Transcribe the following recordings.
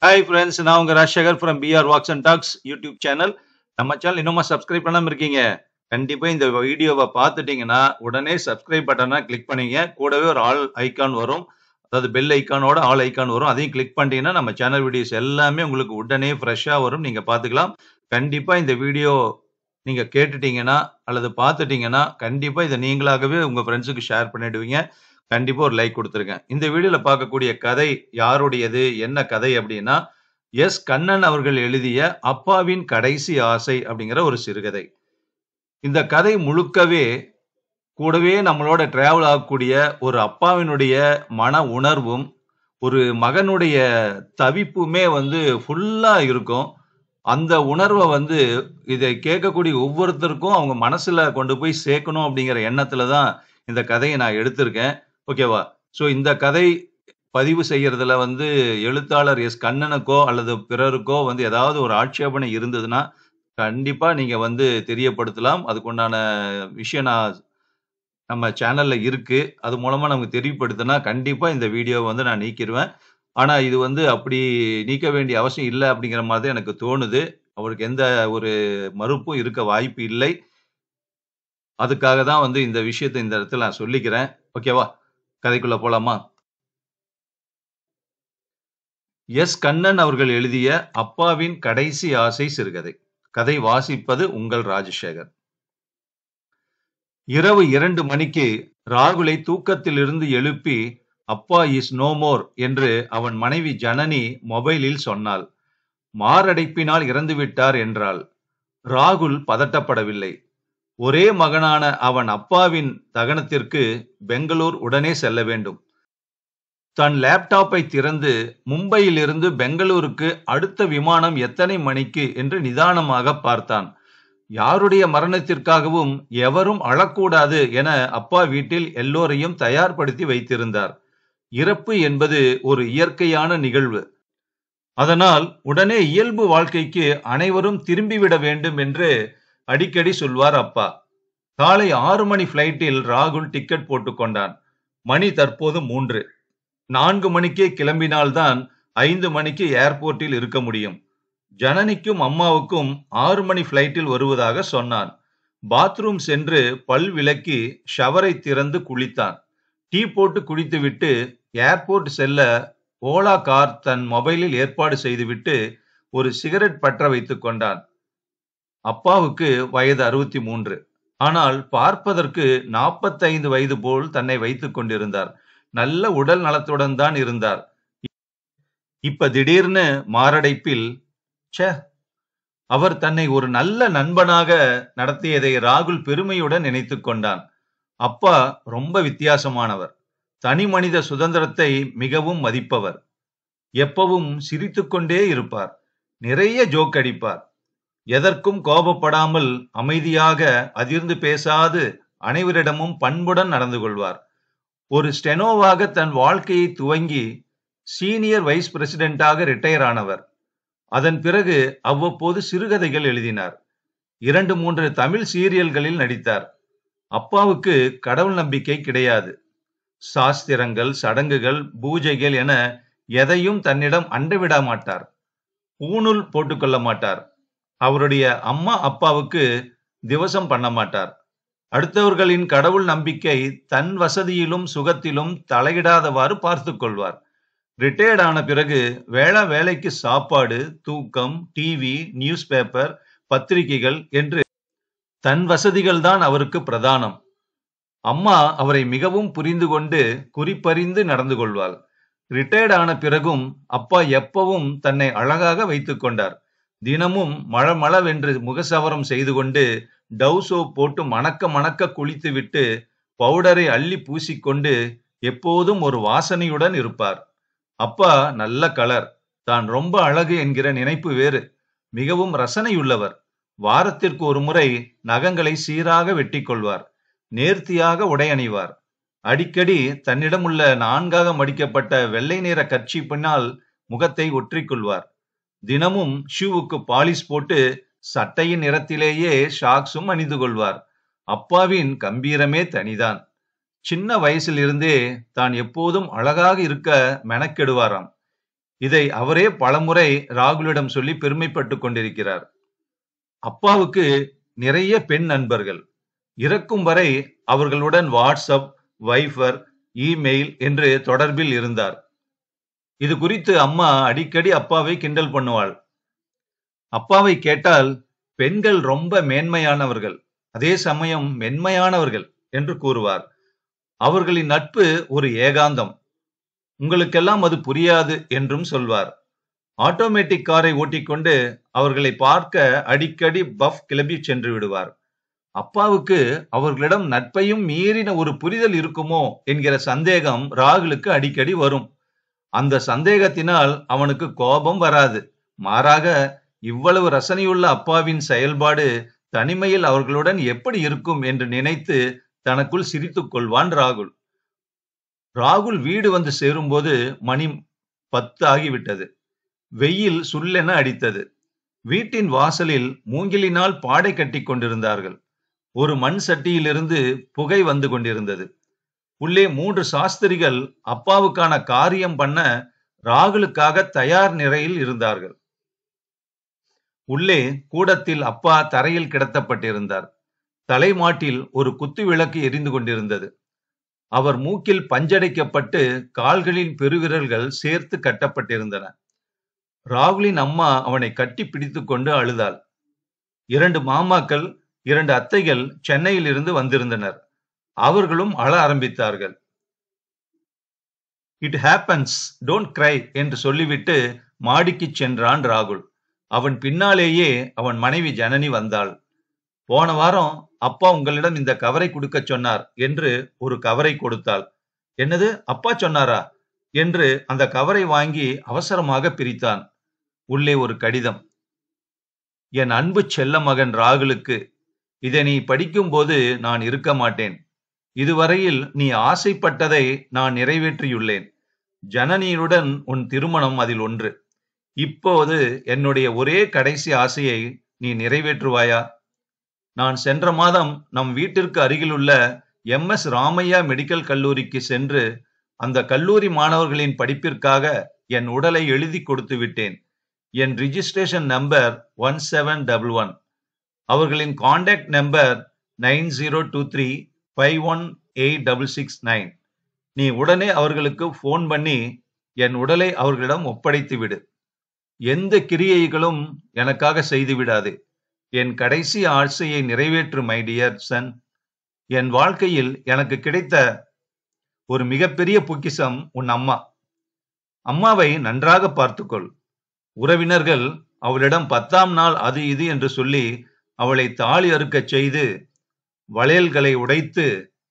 Hi friends, நான் உங்க Rajasekar from BR Walks and Talks YouTube channel. நம்ம சேனல் இன்னுமா சப்ஸ்கிரைப் பண்ணாம இருக்கீங்க? கண்டிப்பா இந்த வீடியோவை பார்த்துட்டீங்கன்னா உடனே சப்ஸ்கிரைப் பட்டனை கிளிக் பண்ணீங்க. கூடவே ஒரு ஆல் ஐகான் வரும். அதாவது பெல் ஐகானோட ஆல் ஐகான் வரும். அதையும் கிளிக் பண்ணிட்டீங்கன்னா நம்ம சேனல் வீடியோஸ் எல்லாமே உங்களுக்கு உடனே ஃப்ரெஷ்ஷா வரும். நீங்க பார்த்துக்கலாம். கண்டிப்பா இந்த வீடியோ நீங்க கேட்டுட்டீங்கன்னா அல்லது பார்த்துட்டீங்கன்னா கண்டிப்பா இதை நீங்களாகவே உங்க ஃப்ரெண்ட்ஸுக்கு ஷேர் பண்ணிடுவீங்க. கண்டிப்பா ஒரு லைக் கொடுத்துருங்க. இந்த வீடியோல பார்க்கக்கூடிய கதை யாருடையது, என்ன கதை அப்படின்னா, கண்ணன் அவர்கள் எழுதிய அப்பாவின் கடைசி ஆசை அப்படிங்கிற ஒரு சிறுகதை. இந்த கதை முழுக்கவே கூடவே நம்மளோட டிராவல் ஆகக்கூடிய ஒரு அப்பாவினுடைய மன உணர்வும், ஒரு மகனுடைய தவிப்புமே ஃபுல்லா இருக்கும். அந்த உணர்வை இதை கேட்கக்கூடிய ஒவ்வொருத்தருக்கும் அவங்க மனசுல கொண்டு போய் சேர்க்கணும் அப்படிங்கிற எண்ணத்துல தான் இந்த கதையை நான் எடுத்திருக்கேன். ஓகேவா? ஸோ இந்த கதை பதிவு செய்யறதுல எழுத்தாளர் கண்ணனுக்கோ அல்லது பிறருக்கோ ஏதாவது ஒரு ஆட்சேபனை இருந்ததுன்னா, கண்டிப்பா நீங்க தெரியப்படுத்தலாம். அதுக்குண்டான விஷயம் நம்ம சேனல்ல இருக்கு. அது மூலமா நமக்கு தெரியப்படுத்தினா, கண்டிப்பா இந்த வீடியோவ நான் நீக்கிருவேன். ஆனா இது அப்படி நீக்க வேண்டிய அவசியம் இல்ல அப்படிங்கிற மாதிரி தான் எனக்கு தோணுது. அவருக்கு எந்த ஒரு மறுப்பும் இருக்க வாய்ப்பு இல்லை. அதுக்காக தான் இந்த விஷயத்த இந்த இடத்துல நான் சொல்லிக்கிறேன். ஓகேவா? கதைக்குள்ள போலாமா? கண்ணன் அவர்கள் எழுதிய அப்பாவின் கடைசி ஆசை சிறுகதை. கதை வாசிப்பது உங்கள் ராஜசேகர். இரவு 2 மணிக்கு ராகுலை தூக்கத்திலிருந்து எழுப்பி, அப்பா இஸ் நோ மோர் என்று அவன் மனைவி ஜனனி மொபைலில் சொன்னாள். மாரடைப்பினால் இறந்துவிட்டார் என்றாள். ராகுல் பதட்டப்படவில்லை. ஒரே மகனான அவன் அப்பாவின் தகனத்திற்கு பெங்களூர் உடனே செல்ல வேண்டும். தன் லேப்டாப்பை திறந்து மும்பையிலிருந்து பெங்களூருக்கு அடுத்த விமானம் எத்தனை மணிக்கு என்று நிதானமாக பார்த்தான். யாருடைய மரணத்திற்காகவும் எவரும் அழக்கூடாது என அப்பா வீட்டில் எல்லோரையும் தயார்படுத்தி வைத்திருந்தார். இறப்பு என்பது ஒரு இயற்கையான நிகழ்வு. அதனால் உடனே இயல்பு வாழ்க்கைக்கு அனைவரும் திரும்பிவிட வேண்டும் என்று அடிக்கடி சொல்வார் அப்பா. காலை 6 மணி பிளைட்டில் ராகுல் டிக்கெட் போட்டுக் கொண்டான். மணி தற்போது 3. 4 மணிக்கே கிளம்பினால்தான் 5 மணிக்கு ஏர்போர்ட்டில் இருக்க முடியும். ஜனனிக்கும் அம்மாவுக்கும் 6 மணி பிளைட்டில் வருவதாக சொன்னான். பாத்ரூம் சென்று பல் விளக்கி ஷவரை திறந்து குளித்தான். டீ போட்டு குடித்துவிட்டு ஏர்போர்ட் செல்ல ஓலா கார் தன் மொபைலில் ஏற்பாடு செய்துவிட்டு ஒரு சிகரெட் பற்ற வைத்துக் கொண்டான். அப்பாவுக்கு வயது 63. ஆனால் பார்ப்பதற்கு 45 வயது போல் தன்னை வைத்துக் கொண்டிருந்தார். நல்ல உடல் நலத்துடன் தான் இருந்தார். இப்ப திடீர்னு மாரடைப்பில் அவர் தன்னை ஒரு நல்ல நண்பனாக நடத்தியதை ராகுல் பெருமையுடன் நினைத்துக் கொண்டான். அப்பா ரொம்ப வித்தியாசமானவர். தனி மனித சுதந்திரத்தை மிகவும் மதிப்பவர். எப்பவும் சிரித்துக்கொண்டே இருப்பார். நிறைய ஜோக் அடிப்பார். எதற்கும் கோபப்படாமல் அமைதியாக அதிர்ந்து பேசாது அனைவரிடமும் பண்புடன் நடந்து கொள்வார். ஒரு ஸ்டெனோவாக தன் வாழ்க்கையை துவங்கி சீனியர் வைஸ் பிரசிடென்டாக ரிட்டையர் ஆனவர். அதன் பிறகு அவ்வப்போது சிறுகதைகள் எழுதினார். 2-3 தமிழ் சீரியல்களில் நடித்தார். அப்பாவுக்கு கடவுள் நம்பிக்கை கிடையாது. சாஸ்திரங்கள், சடங்குகள், பூஜைகள் என எதையும் தன்னிடம் அண்டவிட மாட்டார். பூணூல் போட்டுக்கொள்ள மாட்டார். அவருடைய அம்மா அப்பாவுக்கு திவசம் பண்ண மாட்டார். அடுத்தவர்களின் கடவுள் நம்பிக்கை தன் வசதியிலும் சுகத்திலும் தலையிடாதவாறு பார்த்து கொள்வார். ரிட்டையர்ட் ஆன பிறகு வேலைக்கு சாப்பாடு, தூக்கம், டிவி, நியூஸ் பேப்பர், பத்திரிகைகள் என்று தன் வசதிகள் தான் அவருக்கு பிரதானம். அம்மா அவரை மிகவும் புரிந்து கொண்டு குறிப்பறிந்து நடந்து கொள்வாள். ரிட்டையர்ட் ஆன பிறகும் அப்பா எப்பவும் தன்னை அழகாக வைத்துக் கொண்டார். தினமும் மளமளவென்று முகசவரம் செய்து கொண்டு டவ் சோப் போட்டு மணக்க மணக்க குளித்துவிட்டு பவுடரை அள்ளி பூசிக்கொண்டு எப்போதும் ஒரு வாசனையுடன் இருப்பார். அப்பா நல்ல கலர். தான் ரொம்ப அழகு என்கிற நினைப்பு வேறு. மிகவும் ரசனையுள்ளவர். வாரத்திற்கு ஒரு முறை நகங்களை சீராக வெட்டி கொள்வார். நேர்த்தியாக உடை அணிவார். அடிக்கடி தன்னிடம் உள்ள 4ஆக மடிக்கப்பட்ட வெள்ளை நிற கர்ச்சீப்பினால் முகத்தை ஒற்றிக்கொள்வார். தினமும் ஷூவுக்கு பாலிஷ் போட்டு சட்டையின் நிறத்திலேயே ஷாக்ஸும் அணிந்து கொள்வார். அப்பாவின் கம்பீரமே தனிதான். சின்ன வயசிலிருந்தே தான் எப்போதும் அழகாக இருக்க மெனக்கெடுவாராம். இதை அவரே பலமுறை ராகுலிடம் சொல்லி பெருமைப்பட்டுக் கொண்டிருக்கிறார். அப்பாவுக்கு நிறைய பெண் நண்பர்கள். இறக்கும் வரை அவர்களுடன் வாட்ஸ்அப், வைபர், இமெயில் என்று தொடர்பில் இருந்தார். இது குறித்து அம்மா அடிக்கடி அப்பாவை கிண்டல் பண்ணுவாள். அப்பாவை கேட்டால் பெண்கள் ரொம்ப மேன்மையானவர்கள், அதே சமயம் மென்மையானவர்கள் என்று கூறுவார். அவர்களின் நட்பு ஒரு ஏகாந்தம், உங்களுக்கெல்லாம் அது புரியாது என்றும் சொல்வார். ஆட்டோமேட்டிக் காரை ஓட்டிக்கொண்டு அவர்களை பார்க்க அடிக்கடி பஃப் கிளம்பி சென்று விடுவார். அப்பாவுக்கு அவர்களிடம் நட்பையும் மீறின ஒரு புரிதல் இருக்குமோ என்கிற சந்தேகம் ராகுலுக்கு அடிக்கடி வரும். அந்த சந்தேகத்தினால் அவனுக்கு கோபம் வராது. மாறாக, இவ்வளவு ரசனையுள்ள அப்பாவின் செயல்பாடு தனிமையில் அவர்களுடன் எப்படி இருக்கும் என்று நினைத்து தனக்குள் சிரித்துக் கொள்வான் ராகுல். ராகுல் வீடு வந்து சேரும்போது மணி 10 ஆகிவிட்டது. வெயில் சுல்லென அடித்தது. வீட்டின் வாசலில் மூங்கிலினால் பாடை கட்டி கொண்டிருந்தார்கள். ஒரு மண் சட்டியிலிருந்து புகை வந்து கொண்டிருந்தது. உள்ளே 3 சாஸ்திரிகள் அப்பாவுக்கான காரியம் பண்ண ராகுலுக்காக தயார் நிலையில் இருந்தார்கள். உள்ளே கூடத்தில் அப்பா தரையில் கிடத்தப்பட்டிருந்தார். தலைமாட்டில் ஒரு குத்து விளக்கு எரிந்து கொண்டிருந்தது. அவர் மூக்கில் பஞ்சடைக்கப்பட்டு கால்களின் பெருவிரல்கள் சேர்த்து கட்டப்பட்டிருந்தன. ராகுலின் அம்மா அவனை கட்டி பிடித்துக் கொண்டு அழுதாள். 2 மாமாக்கள், 2 அத்தைகள் சென்னையில் இருந்து வந்திருந்தனர். அவர்களும் அழ ஆரம்பித்தார்கள். இட் ஹேப்பன்ஸ், டோன்ட் கிரை என்று சொல்லிவிட்டு மாடிக்கு சென்றான் ராகுல். அவன் பின்னாலேயே அவன் மனைவி ஜனனி வந்தாள். போன வாரம் அப்பா உங்களிடம் இந்த கவரை கொடுக்க சொன்னார் என்று ஒரு கவரை கொடுத்தாள். என்னது, அப்பா சொன்னாரா என்று அந்த கவரை வாங்கி அவசரமாக பிரித்தான். உள்ளே ஒரு கடிதம். என் அன்பு செல்ல மகன் ராகுலுக்கு, இதை நீ படிக்கும்போது நான் இருக்க மாட்டேன். இதுவரையில் நீ ஆசைப்பட்டதை நான் நிறைவேற்றியுள்ளேன். ஜனனியுடன் உன் திருமணம் அதில் ஒன்று. இப்போது என்னுடைய ஒரே கடைசி ஆசையை நீ நிறைவேற்றுவாயா? நான் சென்ற மாதம் நம் வீட்டிற்கு அருகிலுள்ள MS ராமையா மெடிக்கல் கல்லூரிக்கு சென்று அந்த கல்லூரி மாணவர்களின் படிப்பிற்காக என் உடலை எழுதி கொடுத்து விட்டேன். என் ரிஜிஸ்ட்ரேஷன் நம்பர் 1711. அவர்களின் கான்டாக்ட் நம்பர் 9023518669. நீ உடனே அவர்களுக்கு போன் பண்ணி என் உடலை அவர்களிடம் ஒப்படைத்து விடு. எந்த கிரியைகளும் எனக்காக செய்து விடாது. என் கடைசி ஆசையை நிறைவேற்று மை டியர் சன். என் வாழ்க்கையில் எனக்கு கிடைத்த ஒரு மிகப்பெரிய பொக்கிஷம் உன் அம்மா. அம்மாவை நன்றாக பார்த்துக்கொள். உறவினர்கள் அவளிடம் 10ஆம் நாள் அது இது என்று சொல்லி அவளை தாலி அறுக்கச் செய்து வளையல்களை உடைத்து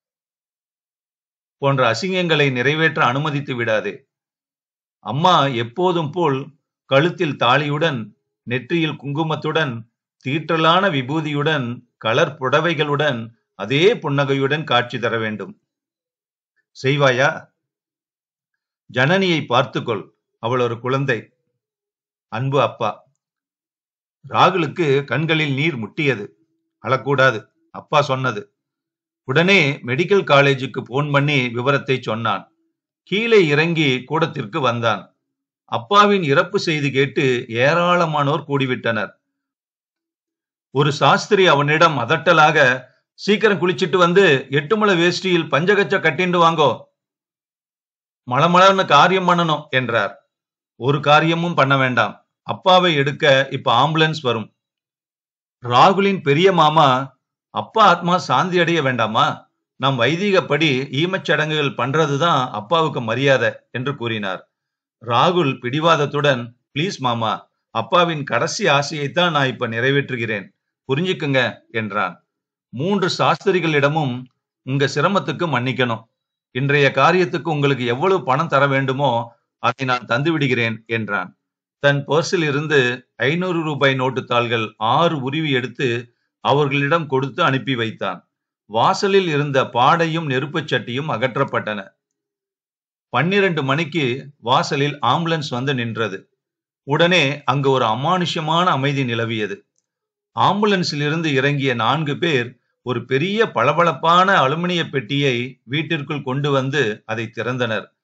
போன்ற அசிங்கங்களை நிறைவேற்ற அனுமதித்து விடாதே. அம்மா எப்போதும் போல் கழுத்தில் தாலியுடன், நெற்றியில் குங்குமத்துடன், தீற்றலான விபூதியுடன், கலர் புடவைகளுடன், அதே புன்னகையுடன் காட்சி தர வேண்டும். செய்வாயா? ஜனனியை பார்த்துக்கொள், அவள் ஒரு குழந்தை. அன்பு அப்பா. ராகுலுக்கு கண்களில் நீர் முட்டியது. அழக்கூடாது, அப்பா சொன்னது. உடனே மெடிக்கல் காலேஜுக்கு போன் பண்ணி விவரத்தை சொன்னான். கீழே இறங்கி கூடத்திற்கு வந்தான். அப்பாவின் இறப்பு செய்தி கேட்டு ஏராளமானோர் கூடிவிட்டனர். ஒரு சாஸ்திரி அவனிடம் அதட்டலாக, சீக்கிரம் குளிச்சிட்டு வந்து 8 முழ வேஷ்டியில் பஞ்சகச்ச கட்டிண்டு வாங்கோ, மளமளன்னு காரியம் பண்ணணும் என்றார். ஒரு காரியமும் பண்ண வேண்டாம், அப்பாவை எடுக்க இப்ப ஆம்புலன்ஸ் வரும். ராகுலின் பெரிய மாமா, அப்பா ஆத்மா சாந்தி அடைய வேண்டாமா? நம் வைதிகப்படி ஈமச்சடங்குகள் பண்றதுதான் அப்பாவுக்கு மரியாதை என்று கூறினார். ராகுல் பிடிவாதத்துடன், பிளீஸ் மாமா, அப்பாவின் கடைசி ஆசையைத்தான் நான் இப்ப நிறைவேற்றுகிறேன், புரிஞ்சுக்குங்க என்றான். 3 சாஸ்திரிகளிடமும், உங்க சிரமத்துக்கு மன்னிக்கணும். இன்றைய காரியத்துக்கு உங்களுக்கு எவ்வளவு பணம் தர வேண்டுமோ அதை நான் தந்து விடுகிறேன் என்றான். தன் பர்சில் இருந்து 500 ரூபாய் நோட்டு தாள்கள் 6 உருவி எடுத்து அவர்களிடம் கொடுத்து அனுப்பி வைத்தான். வாசலில் இருந்த பாடையும் நெருப்புச் சட்டியும் அகற்றப்பட்டன. 12 மணிக்கு வாசலில் ஆம்புலன்ஸ் வந்து நின்றது. உடனே அங்கு ஒரு அமானுஷ்யமான அமைதி நிலவியது. ஆம்புலன்ஸில் இருந்து இறங்கிய 4 பேர் ஒரு பெரிய பளபளப்பான அலுமினிய பெட்டியை வீட்டிற்குள் கொண்டு வந்து அதை திறந்தனர்.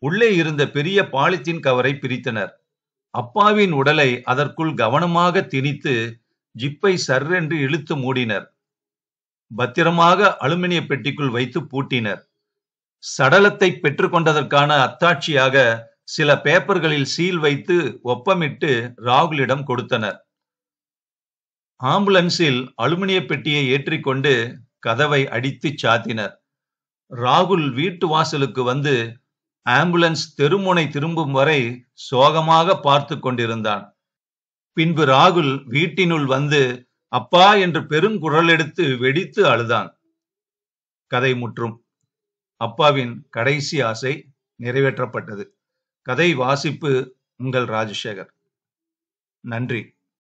உள்ளே இருந்த பெரிய பாலித்தீன் கவரை பிரித்தனர். அப்பாவின் உடலை அதற்குள் கவனமாக திணித்து ஜிப்பை சர்ரென்று இழுத்து மூடினர். பத்திரமாக அலுமினிய பெட்டிக்குள் வைத்து பூட்டினர். சடலத்தை பெற்றுக்கொண்டதற்கான அத்தாட்சியாக சில பேப்பர்களில் சீல் வைத்து ஒப்பமிட்டு ராகுலிடம் கொடுத்தனர். ஆம்புலன்ஸில் அலுமினிய பெட்டியை ஏற்றிக்கொண்டு கதவை அடித்து சாத்தினர். ராகுல் வீட்டு வாசலுக்கு வந்து ஆம்புலன்ஸ் தெருமுனை திரும்பும் வரை சோகமாக பார்த்து கொண்டிருந்தான். பின்பு ராகுல் வீட்டினுள் வந்து அப்பா என்று பெருங்குரல் எடுத்து வெடித்து அழுதான். கதை முற்றும். அப்பாவின் கடைசி ஆசை நிறைவேற்றப்பட்டது. கதை வாசிப்பு உங்கள் ராஜசேகர். நன்றி.